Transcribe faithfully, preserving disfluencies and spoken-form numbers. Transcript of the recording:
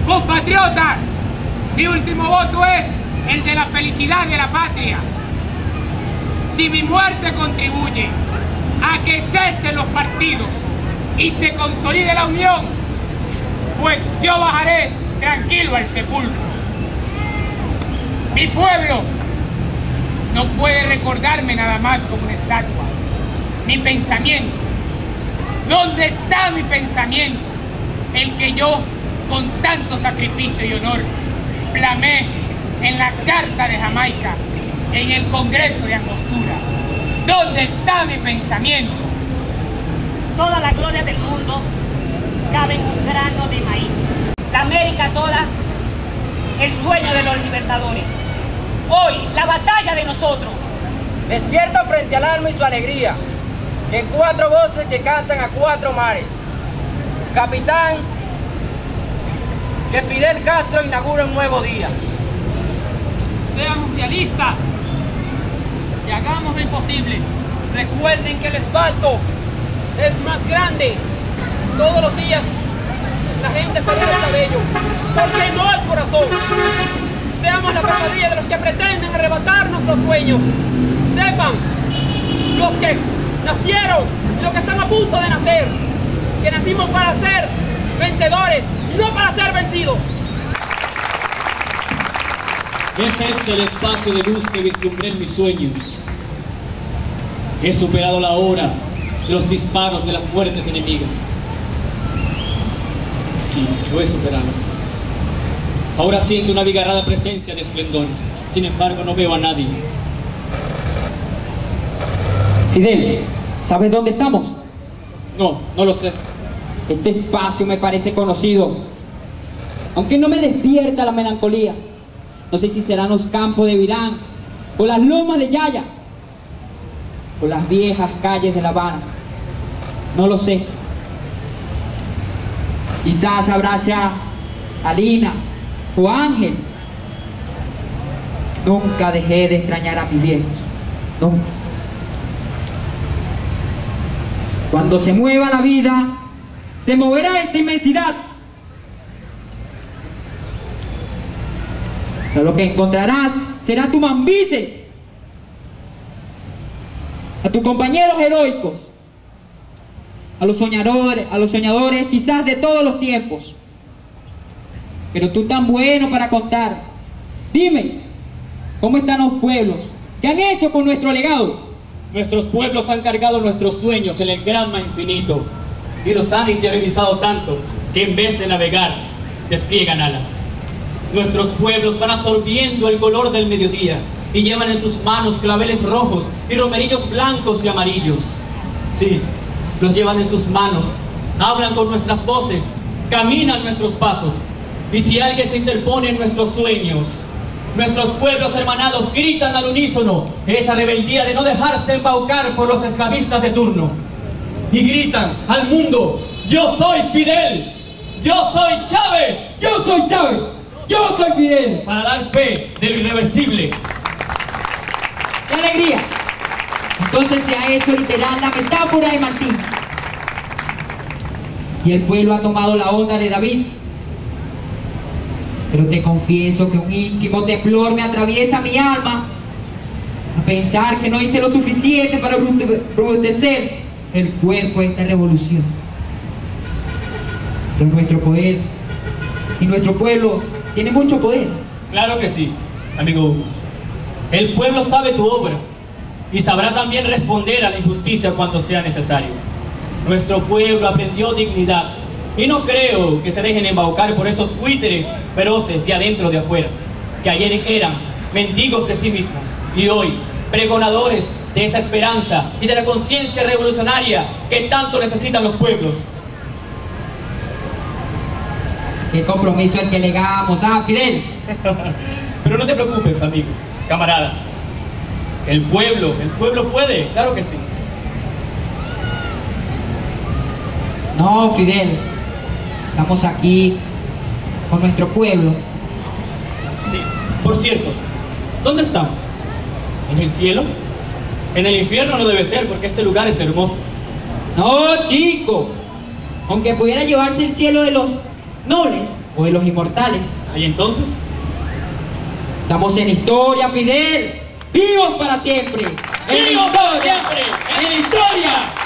Compatriotas, mi último voto es el de la felicidad de la patria. Si mi muerte contribuye a que cesen los partidos y se consolide la unión, pues yo bajaré tranquilo al sepulcro. Mi pueblo no puede recordarme nada más como una estatua. Mi pensamiento, ¿dónde está mi pensamiento? El que yo, con tanto sacrificio y honor, plamé en la Carta de Jamaica, en el Congreso de Angostura. ¿Dónde está mi pensamiento? Toda la gloria del mundo cabe en un grano de maíz. La América toda, el sueño de los libertadores. Hoy, la batalla de nosotros. Despierta frente al alma y su alegría, en cuatro voces que cantan a cuatro mares. Capitán, que Fidel Castro inaugura un nuevo día. Seamos realistas y hagamos lo imposible. Recuerden que el asfalto es más grande. Todos los días la gente se deja el cabello, porque no el corazón. Seamos la pesadilla de los que pretenden arrebatar nuestros sueños. Sepan, los que nacieron y los que están a punto de nacer, que nacimos para ser vencedores y no para ser vencidos. Es este el espacio de luz que vislumbré en mis sueños. He superado la hora de los disparos de las fuertes enemigas. Sí, lo he superado. Ahora siento una abigarrada presencia de esplendores. Sin embargo, no veo a nadie. Fidel, ¿sabes dónde estamos? No, no lo sé. Este espacio me parece conocido, aunque no me despierta la melancolía. No sé si serán los campos de Virán, o las lomas de Yaya, o las viejas calles de La Habana. No lo sé. Quizás abrace a Alina o Ángel. Nunca dejé de extrañar a mis viejos. Nunca. Cuando se mueva la vida, se moverá esta inmensidad. Pero lo que encontrarás será tu mambises, a tus compañeros heroicos, a los soñadores, a los soñadores quizás de todos los tiempos. Pero tú tan bueno para contar. Dime, ¿cómo están los pueblos? ¿Qué han hecho con nuestro legado? Nuestros pueblos han cargado nuestros sueños en el gran mar infinito y los han interiorizado tanto que en vez de navegar, despliegan alas. Nuestros pueblos van absorbiendo el color del mediodía y llevan en sus manos claveles rojos y romerillos blancos y amarillos. Sí, los llevan en sus manos, hablan con nuestras voces, caminan nuestros pasos. Y si alguien se interpone en nuestros sueños, nuestros pueblos hermanados gritan al unísono esa rebeldía de no dejarse embaucar por los esclavistas de turno. Y gritan al mundo: yo soy Fidel, yo soy Chávez, Yo soy Chávez, yo soy Fidel. para dar fe de lo irreversible. ¡Qué alegría! Entonces se ha hecho literal la metáfora de Martín. Y el pueblo ha tomado la onda de David. Pero te confieso que un íntimo temblor me atraviesa mi alma a pensar que no hice lo suficiente para robustrecer el cuerpo de esta revolución. Pero nuestro poder y nuestro pueblo tiene mucho poder. Claro que sí, amigo Hugo. El pueblo sabe tu obra y sabrá también responder a la injusticia cuando sea necesario. Nuestro pueblo aprendió dignidad y no creo que se dejen embaucar por esos buitres feroces de adentro de afuera, que ayer eran mendigos de sí mismos y hoy pregonadores de esa esperanza y de la conciencia revolucionaria que tanto necesitan los pueblos. ¿Qué compromiso el que legamos, ah, Fidel? Pero no te preocupes, amigo, camarada. El pueblo, el pueblo puede, claro que sí. No, Fidel. Estamos aquí con nuestro pueblo. Sí, por cierto, ¿dónde estamos? ¿En el cielo? En el infierno no debe ser, porque este lugar es hermoso. No, chico. Aunque pudiera llevarse el cielo de los nobles, o de los inmortales. ¿Y entonces? Estamos en historia, Fidel. ¡Vivos para siempre! ¡En la ¡Vivos para historia! siempre! ¡En la historia!